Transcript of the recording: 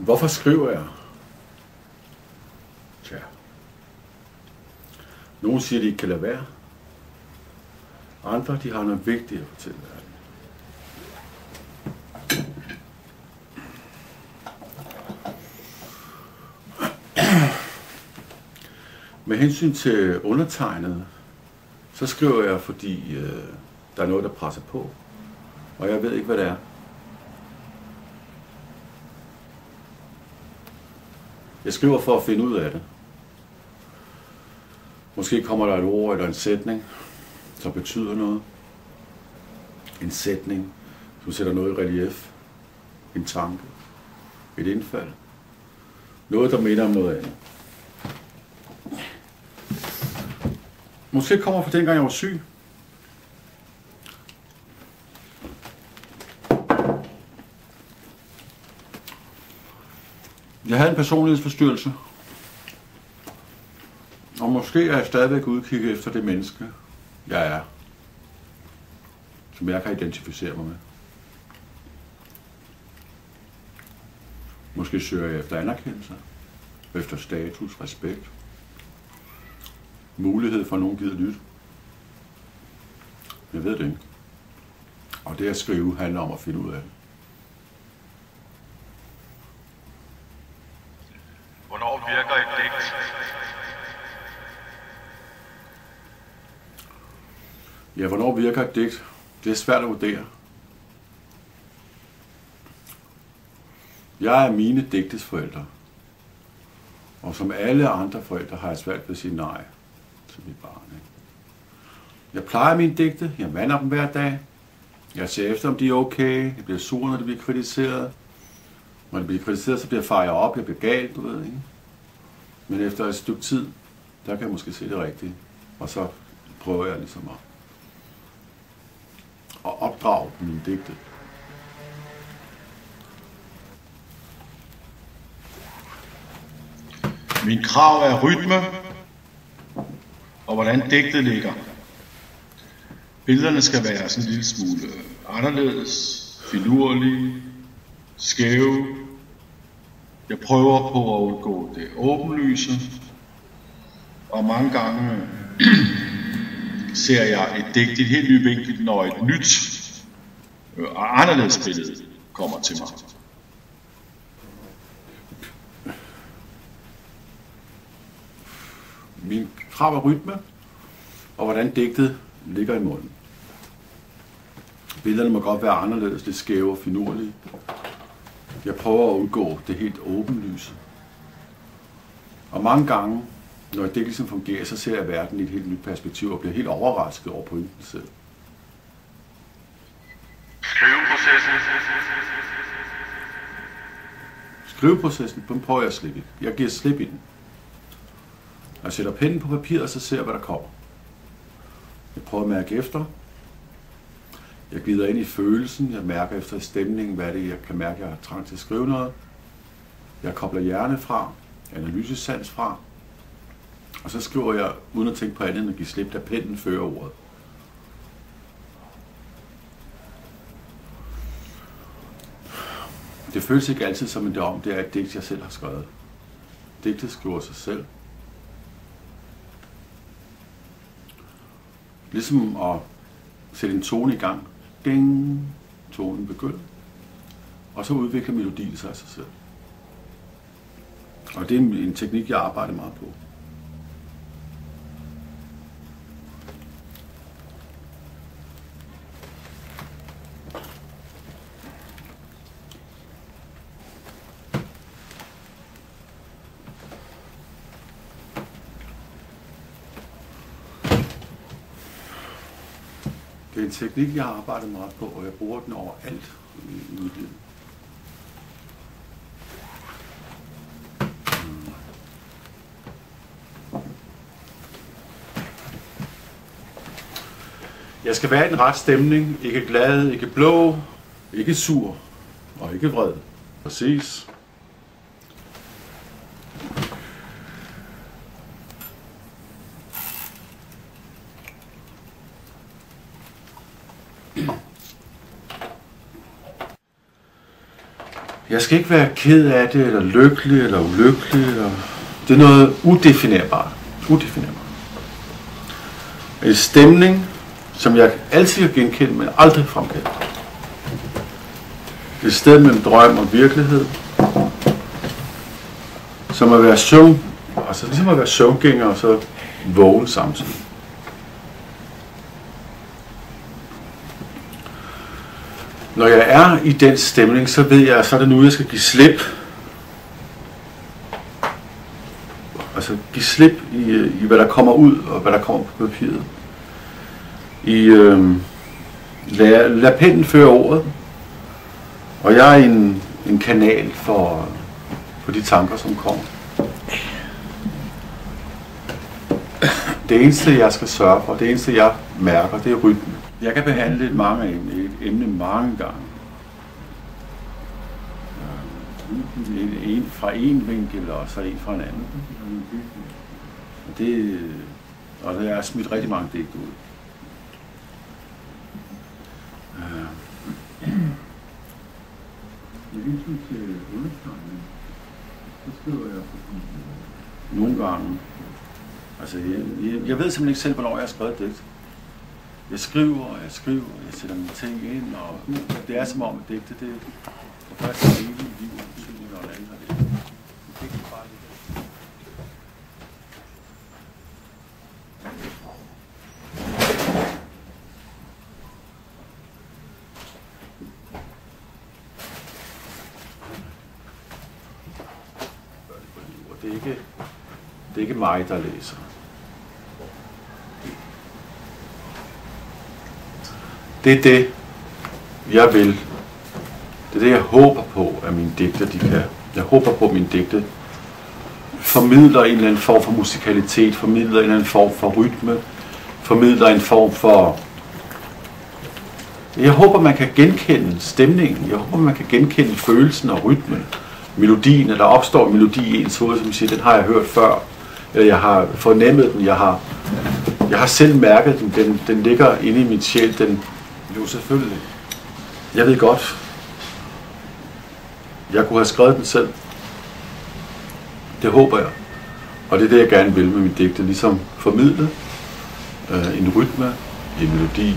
Hvorfor skriver jeg? Tja. Nogle siger, de ikke kan lade være. Andre, de har noget vigtigt at fortælle verden. Med hensyn til undertegnet, så skriver jeg, fordi der er noget, der presser på, og jeg ved ikke, hvad det er. Jeg skriver for at finde ud af det. Måske kommer der et ord eller en sætning, som betyder noget. En sætning, som sætter noget i relief. En tanke. Et indfald. Noget, der minder om noget andet. Måske kommer fra dengang jeg var syg. Jeg havde en personlighedsforstyrrelse. Og måske er jeg stadigvæk udkigget efter det menneske, jeg er. Som jeg kan identificere mig med. Måske søger jeg efter anerkendelse. Efter status, respekt. Mulighed for, at nogen gider lytte. Jeg ved det ikke. Og det at skrive handler om at finde ud af det. Hvornår virker et digt? Ja, hvornår virker et digt? Det er svært at vurdere. Jeg er mine digtes forældre. Og som alle andre forældre har jeg svært ved at sige nej til mit barn. Ikke? Jeg plejer mine digte. Jeg vander dem hver dag. Jeg ser efter, om de er okay. Jeg bliver sur, når de bliver kritiseret. Når de bliver kritiseret, så bliver jeg fejret op. Jeg bliver gal, du ved, ikke? Men efter et stykke tid, der kan jeg måske se det rigtige. Og så prøver jeg ligesom at opdrage mine digte. Min krav er rytme, og hvordan digtet ligger. Billederne skal være sådan en lille smule anderledes, finurlige, skæve. Jeg prøver på at undgå det åbenlyse, og mange gange ser jeg et digt i et helt ny vinkel, når et nyt og anderledes billede kommer til mig. Min krav er rytme, og hvordan digtet ligger i munden. Billederne må godt være anderledes, lidt skæve og finurlige. Jeg prøver at undgå det helt åbenlyse. Og mange gange, når et digt ligesom fungerer, så ser jeg verden i et helt nyt perspektiv og bliver helt overrasket over pointen selv. Skriveprocessen. Skriveprocessen, den prøver jeg at slippe i. Jeg giver slip i den. Jeg sætter pennen på papiret, og så ser jeg, hvad der kommer. Jeg prøver at mærke efter. Jeg glider ind i følelsen. Jeg mærker efter stemningen, hvad det er. Jeg kan mærke, at jeg har trang til at skrive noget. Jeg kobler hjerne fra, analysesans fra. Og så skriver jeg, uden at tænke på andet, end at give slip, da pennen fører ordet. Det føles ikke altid som en dom. Det er et digt, jeg selv har skrevet. Digtet skriver sig selv. Ligesom at sætte en tone i gang. Ding! Tonen begynder. Og så udvikler melodien sig af sig selv. Og det er en teknik, jeg arbejder meget på. Det er en teknik, jeg har arbejdet meget på, og jeg bruger den overalt i mit liv. Jeg skal være i en ret stemning, ikke glad, ikke blå, ikke sur og ikke vred. Præcis. Jeg skal ikke være ked af det, eller lykkelig, eller ulykkelig. Eller... Det er noget udefinerbart. En stemning, som jeg altid kan genkende, men aldrig fremkalde. Det er et sted mellem drøm og virkelighed. Som at være ligesom at være søvngænger og så vågen samtidig. Når jeg er i den stemning, så ved jeg, at så er det nu, jeg skal give slip. Altså give slip i hvad der kommer ud, og hvad der kommer på papiret. Lad pennen føre ordet. Og jeg er en kanal for de tanker, som kommer. Det eneste, jeg skal sørge for, det eneste, jeg mærker, det er rytmen. Jeg kan behandle et emne mange gange. En fra en vinkel, og så en fra en anden. Og der er smidt rigtig mange digte ud. Nogle gange. Altså, jeg ved simpelthen ikke selv, hvornår jeg har skrevet digt. Jeg skriver, jeg sætter mine ting ind, og det er som om, at digte, det er først en evig liv, og det andet har det. Det er bare lidt. Det er ikke mig, der læser. Det er det, jeg vil. Det er det, jeg håber på, at mine digte, de kan. Jeg håber på, at mine digte formidler en eller anden form for musikalitet, formidler en eller anden form for rytme, formidler en form for... Jeg håber, man kan genkende stemningen. Jeg håber, man kan genkende følelsen og rytmen. Melodien, eller der opstår en melodi i ens hoved, som siger, den har jeg hørt før. Eller jeg har fornemmet den, jeg har selv mærket den, den ligger inde i min sjæl, den... Jo, selvfølgelig. Jeg ved godt, jeg kunne have skrevet den selv. Det håber jeg. Og det er det, jeg gerne vil med mit digte, ligesom formidle en rytme, en melodi.